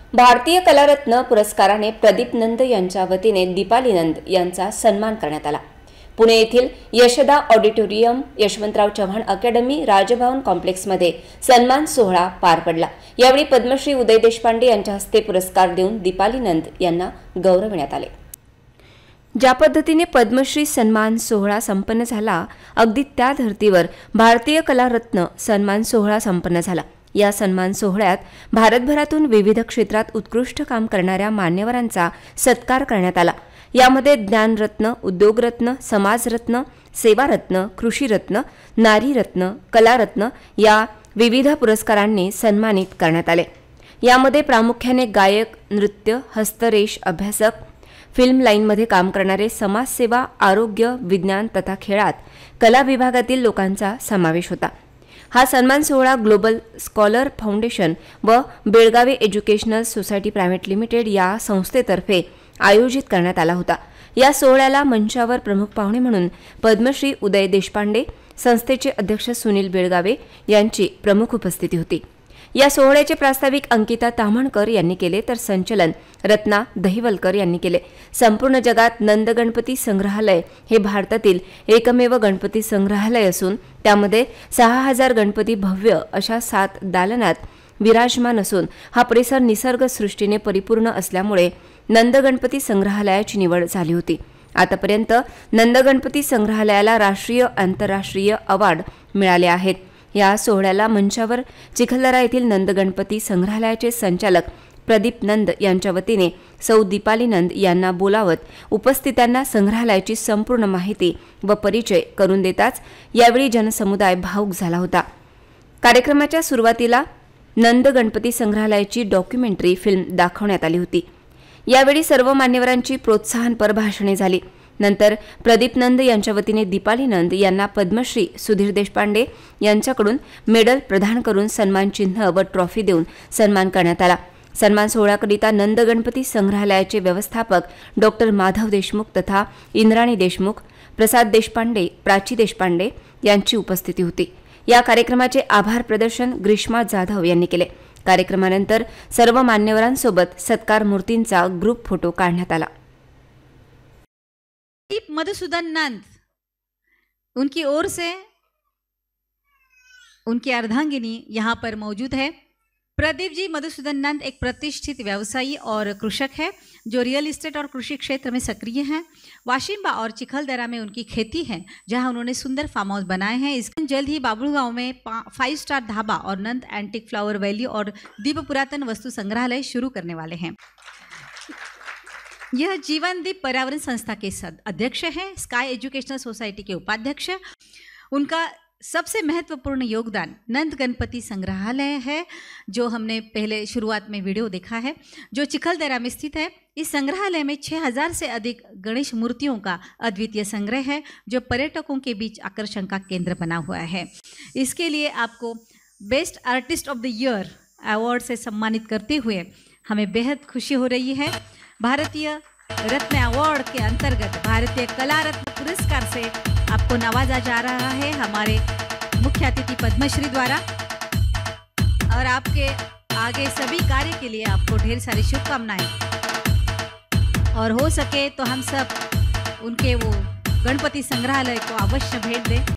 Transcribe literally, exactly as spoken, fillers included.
भारतीय कलारत्न पुरस्काराने प्रदीप नंद यांच्या वतीने दीपाली नंद यांचा सन्मान करण्यात आला। पुणे येथील यशदा ऑडिटोरियम, यशवंतराव चव्हाण अकॅडमी, राजभवन कॉम्प्लेक्समध्ये सन्मान सोहळा पार पडला। यावेळी पद्मश्री उदय देशपांडे यांच्या हस्ते पुरस्कार देऊन दीपाली नंद यांना गौरविण्यात आले। ज्या पद्धतीने पद्मश्री सन्मान सोहळा संपन्न झाला, अगदी त्या धर्तीवर भारतीय कलारत्न सन्मान सोहळा संपन्न झाला। या सन्मान सोहळ्यात भारतभरातून विविध क्षेत्रात उत्कृष्ट काम करणाऱ्या मान्यवरांचा सत्कार करण्यात आला। यामध्ये ज्ञानरत्न, उद्योगरत्न, समाजरत्न, सेवारत्न, कृषीरत्न, नारीरत्न, कलारत्न या विविध पुरस्कारांनी सन्मानित करण्यात आले। यामध्ये प्रामुख्याने गायक, नृत्य, हस्तरेष अभ्यासक, फिल्म लाईनमध्ये काम करणारे, समाजसेवा, आरोग्य, विज्ञान तथा खेळात कला विभागातील लोकांचा समावेश होता। हा सन्मान सोहळा ग्लोबल स्कॉलर फाउंडेशन व Belagavi educational society private limited या संस्थेतर्फे आयोजित करण्यात आला होता। या सोहळ्याला मंचावर प्रमुख पाहुणे म्हणून पद्मश्री उदय देशपांडे, संस्थेचे अध्यक्ष सुनील बेळगावे यांची प्रमुख उपस्थिती होती। या सोहळ्याचे प्रास्ताविक अंकिता ताम्हणकर यांनी केले, तर संचलन रत्ना दहिवलकर यांनी केले। संपूर्ण जगात नंद गणपती संग्रहालय हे भारतातील एकमेव गणपती संग्रहालय असून त्यामध्ये सहा हजार गणपती भव्य अशा सात दालनात विराजमान असून हा परिसर निसर्ग सृष्टीने परिपूर्ण असल्यामुळे नंद गणपती संग्रहालयाची निवड झाली होती। आतापर्यंत नंद गणपती संग्रहालयाला राष्ट्रीय आंतरराष्ट्रीय अवॉर्ड मिळाले आहेत। या सोहळ्याला मंचावर चिखलदरा येथील नंद गणपती संग्रहालयाचे संचालक प्रदीप नंद यांच्या वतीने सौ दीपाली नंद यांना बोलावत उपस्थितांना संग्रहालयाची संपूर्ण माहिती व परिचय करून देताच यावेळी जनसमुदाय भावुक झाला होता। कार्यक्रमाच्या सुरुवातीला नंद गणपती संग्रहालयाची डॉक्युमेंटरी फिल्म दाखवण्यात आली होती। यावेळी सर्व मान्यवरांची प्रोत्साहनपर भाषणे झाली। नंतर प्रदीप नंद यांच्या वतीने दीपाली नंद यांना पद्मश्री सुधीर देशपांडे यांच्याकडून मेडल प्रदान करून सन्मान चिन्ह व ट्रॉफी देऊन सन्मान करण्यात आला। सन्मान सोहळ्याकरिता नंद गणपती संग्रहालयाचे व्यवस्थापक डॉक्टर माधव देशमुख तथा इंद्राणी देशमुख, प्रसाद देशपांडे, प्राची देशपांडे यांची उपस्थिती होती। या कार्यक्रमाचे आभार प्रदर्शन ग्रीष्मा जाधव यांनी केले। कार्यक्रमानंतर सर्व मान्यवरांसोबत सत्कार मूर्तींचा ग्रुप फोटो काढण्यात आला। मधुसूदन नंद, उनकी ओर से उनकी अर्धांगिनी यहाँ पर मौजूद है। प्रदीप जी मधुसूदन नंद एक प्रतिष्ठित व्यवसायी और कृषक है जो रियल इस्टेट और कृषि क्षेत्र में सक्रिय हैं। वाशिम्बा और चिखलदरा में उनकी खेती है, जहां उन्होंने सुंदर फार्म हाउस बनाए हैं। इसके जल्द ही बाबुलगांव में फाइव स्टार ढाबा और नंद एंटिक फ्लावर वैली और दीप पुरातन वस्तु संग्रहालय शुरू करने वाले हैं। यह जीवनदीप पर्यावरण संस्था के अध्यक्ष हैं, स्काई एजुकेशनल सोसाइटी के उपाध्यक्ष। उनका सबसे महत्वपूर्ण योगदान नंद गणपति संग्रहालय है, जो हमने पहले शुरुआत में वीडियो देखा है, जो चिखलदरा में स्थित है। इस संग्रहालय में छह हज़ार से अधिक गणेश मूर्तियों का अद्वितीय संग्रह है, जो पर्यटकों के बीच आकर्षण का केंद्र बना हुआ है। इसके लिए आपको best artist of the year award से सम्मानित करते हुए हमें बेहद खुशी हो रही है। भारतीय रत्न अवार्ड के अंतर्गत भारतीय कला रत्न पुरस्कार से आपको नवाजा जा रहा है हमारे मुख्य अतिथि पद्मश्री द्वारा। और आपके आगे सभी कार्य के लिए आपको ढेर सारी शुभकामनाएं। और हो सके तो हम सब उनके वो गणपति संग्रहालय को अवश्य भेंट दें।